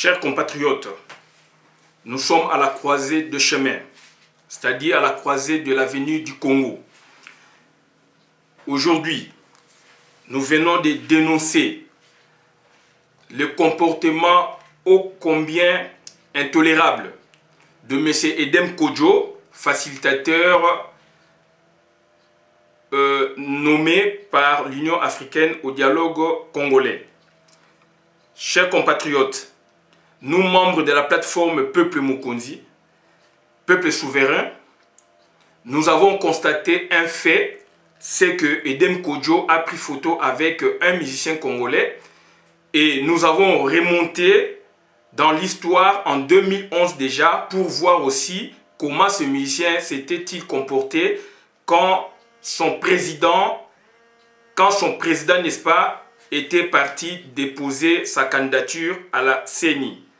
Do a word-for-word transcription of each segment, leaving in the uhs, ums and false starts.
Chers compatriotes, nous sommes à la croisée de chemin, c'est-à-dire à la croisée de l'avenir du Congo. Aujourd'hui, nous venons de dénoncer le comportement ô combien intolérable de M. Edem Kodjo, facilitateur euh, nommé par l'Union africaine au dialogue congolais. Chers compatriotes, nous membres de la plateforme Peuple Mokonzi, Peuple souverain, nous avons constaté un fait, c'est que Edem Kodjo a pris photo avec un musicien congolais et nous avons remonté dans l'histoire en deux mille onze déjà pour voir aussi comment ce musicien s'était-il comporté quand son président, quand son président, n'est-ce pas, était parti déposer sa candidature à la C E N I.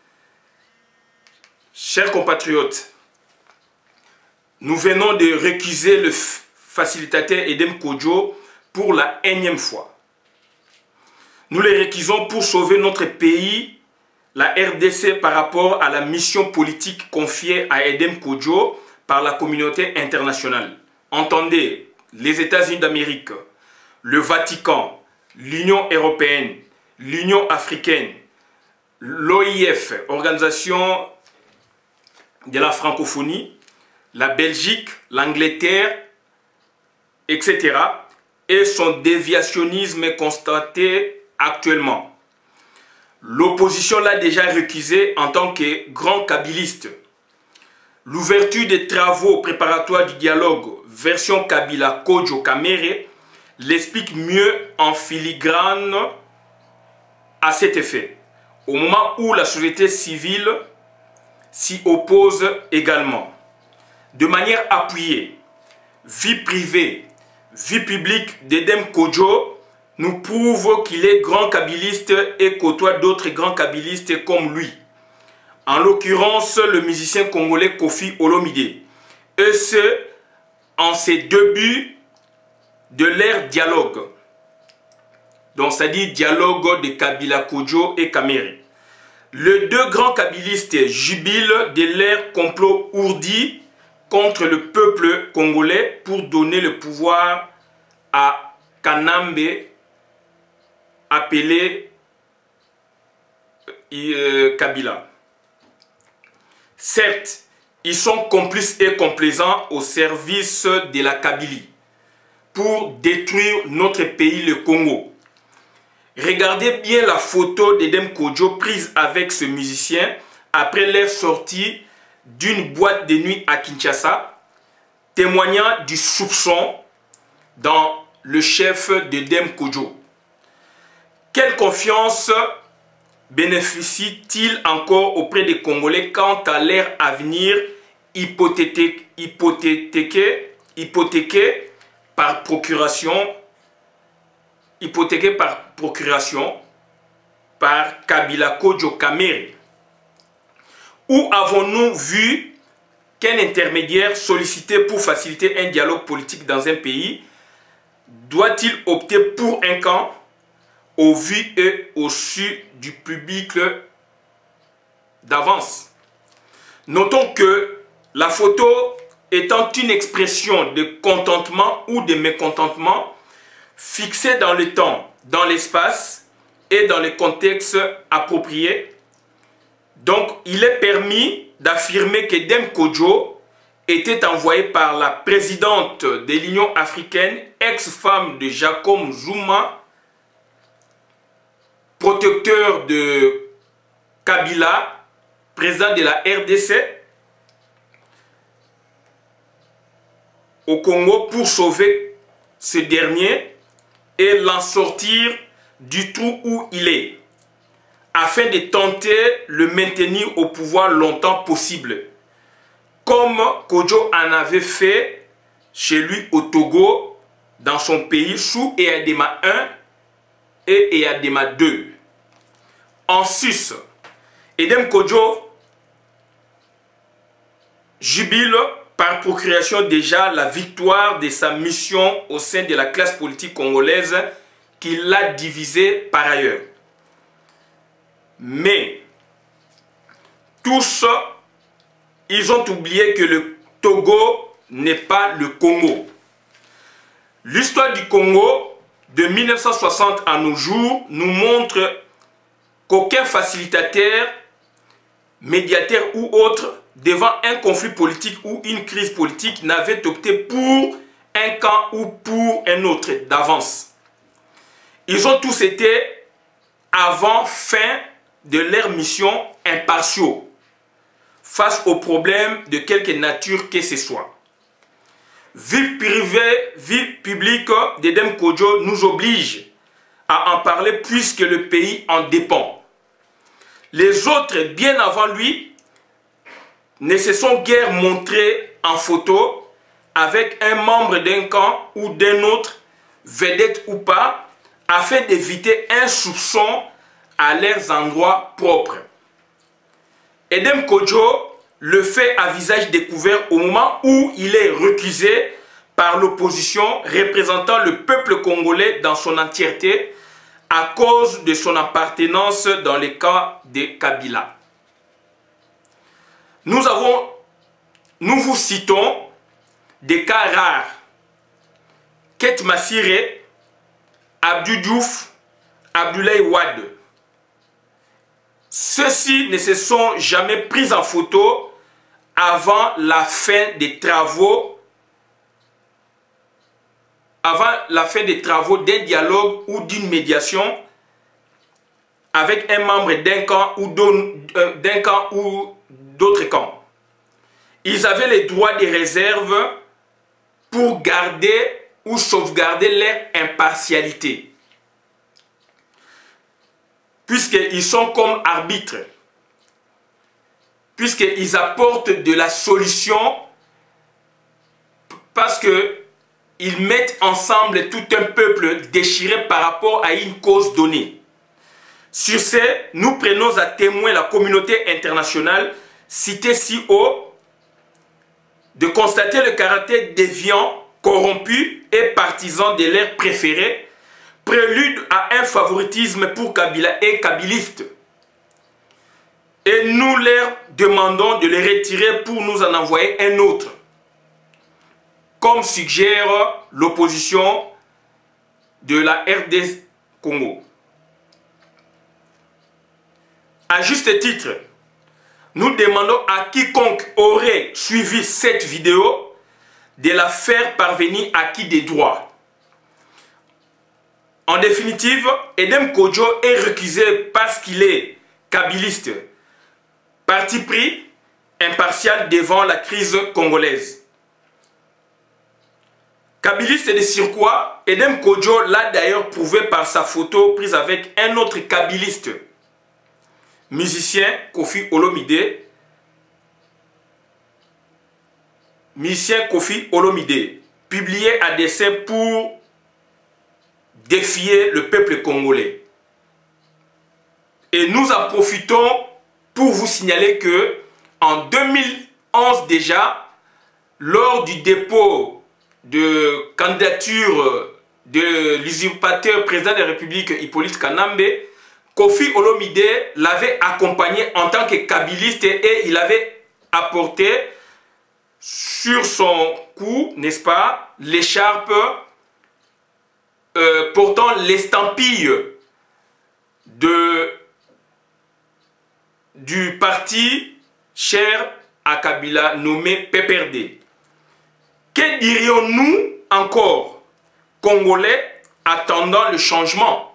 Chers compatriotes, nous venons de récuser le facilitateur Edem Kodjo pour la énième fois. Nous les récusons pour sauver notre pays, la R D C, par rapport à la mission politique confiée à Edem Kodjo par la communauté internationale. Entendez, les États-Unis d'Amérique, le Vatican, l'Union européenne, l'Union africaine, l'O I F, Organisation de la francophonie, la Belgique, l'Angleterre, et cetera, et son déviationnisme constaté actuellement. L'opposition l'a déjà récusé en tant que grand kabiliste. L'ouverture des travaux préparatoires du dialogue version Kabila Kodjo Kamere l'explique mieux en filigrane à cet effet, au moment où la société civile s'y oppose également. De manière appuyée, vie privée, vie publique d'Edem Kodjo nous prouve qu'il est grand kabiliste et côtoie d'autres grands kabilistes comme lui. En l'occurrence, le musicien congolais Kofi Olomide. Et ce, en ses débuts de l'ère dialogue. Donc, c'est-à-dire dialogue de Kabila Kodjo et Kamere. Les deux grands kabilistes jubilent de l'ère complot ourdi contre le peuple congolais pour donner le pouvoir à Kanambe, appelé euh, Kabila. Certes, ils sont complices et complaisants au service de la Kabylie pour détruire notre pays, le Congo. Regardez bien la photo d'Edem Kodjo prise avec ce musicien après leur sortie d'une boîte de nuit à Kinshasa, témoignant du soupçon dans le chef d'Edem Kodjo. Quelle confiance bénéficie-t-il encore auprès des Congolais quant à leur avenir hypothétique, hypothéqué, hypothéqué par procuration, hypothéqué par procuration par Kabila Kodjo Kamere? Où avons-nous vu qu'un intermédiaire sollicité pour faciliter un dialogue politique dans un pays doit-il opter pour un camp au vu et au su du public d'avance? Notons que la photo étant une expression de contentement ou de mécontentement fixée dans le temps, dans l'espace et dans les contextes appropriés. Donc, il est permis d'affirmer qu'Edem Kodjo était envoyé par la présidente de l'Union africaine, ex-femme de Jacob Zuma, protecteur de Kabila, président de la R D C, au Congo pour sauver ce dernier et l'en sortir du trou où il est, afin de tenter le maintenir au pouvoir longtemps possible, comme Kodjo en avait fait chez lui au Togo, dans son pays, sous Eyadema un et Eyadema deux. En sus, Edem Kodjo jubile par procuration déjà la victoire de sa mission au sein de la classe politique congolaise qui l'a divisée par ailleurs. Mais tous, ils ont oublié que le Togo n'est pas le Congo. L'histoire du Congo de mille neuf cent soixante à nos jours nous montre qu'aucun facilitateur, médiateur ou autre, devant un conflit politique ou une crise politique, n'avait opté pour un camp ou pour un autre d'avance. Ils ont tous été, avant fin de leur mission, impartiaux face aux problèmes de quelque nature que ce soit. Vie privée, vie publique d'Edem Kodjo nous oblige à en parler puisque le pays en dépend. Les autres, bien avant lui, ne se sont guère montrés en photo avec un membre d'un camp ou d'un autre, vedette ou pas, afin d'éviter un soupçon à leurs endroits propres. Edem Kodjo le fait à visage découvert au moment où il est recusé par l'opposition représentant le peuple congolais dans son entièreté à cause de son appartenance dans le camp de Kabila. Nous avons, nous vous citons des cas rares. Ket Massire, Abdou Diouf, Abdoulaye Wade. Ceux-ci ne se sont jamais pris en photo avant la fin des travaux, avant la fin des travaux d'un dialogue ou d'une médiation avec un membre d'un camp ou d'un camp ou d'autres camps. Ils avaient les droits de réserve pour garder ou sauvegarder leur impartialité, puisqu'ils sont comme arbitres, puisqu'ils apportent de la solution, parce qu'ils mettent ensemble tout un peuple déchiré par rapport à une cause donnée. Sur ce, nous prenons à témoin la communauté internationale, citée si haut, de constater le caractère déviant, corrompu et partisan de leurs préférés, prélude à un favoritisme pour Kabila et kabilistes. Et nous leur demandons de les retirer pour nous en envoyer un autre, comme suggère l'opposition de la R D Congo. À juste titre, nous demandons à quiconque aurait suivi cette vidéo de la faire parvenir à qui des droits. En définitive, Edem Kodjo est recusé parce qu'il est kabiliste, parti pris, impartial devant la crise congolaise. Kabiliste de surcroît, Edem Kodjo l'a d'ailleurs prouvé par sa photo prise avec un autre kabiliste, musicien Koffi Olomide, musicien Koffi Olomide, publié à dessein pour défier le peuple congolais. Et nous en profitons pour vous signaler que en deux mille onze déjà, lors du dépôt de candidature de l'usurpateur président de la République Hippolyte Kanambe, Koffi Olomide l'avait accompagné en tant que kabiliste et il avait apporté sur son cou, n'est-ce pas, l'écharpe euh, portant l'estampille de du parti cher à Kabila nommé P P R D. Que dirions-nous encore, Congolais, attendant le changement?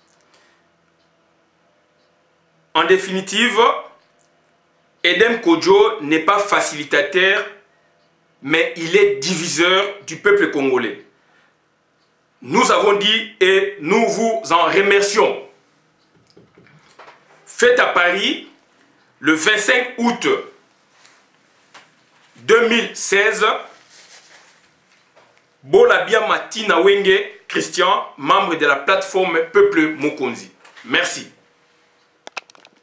En définitive, Edem Kodjo n'est pas facilitateur, mais il est diviseur du peuple congolais. Nous avons dit et nous vous en remercions. Fait à Paris, le vingt-cinq août deux mille seize, Bolabia Matina Wenge Christian, membre de la plateforme Peuple Mokonzi. Merci.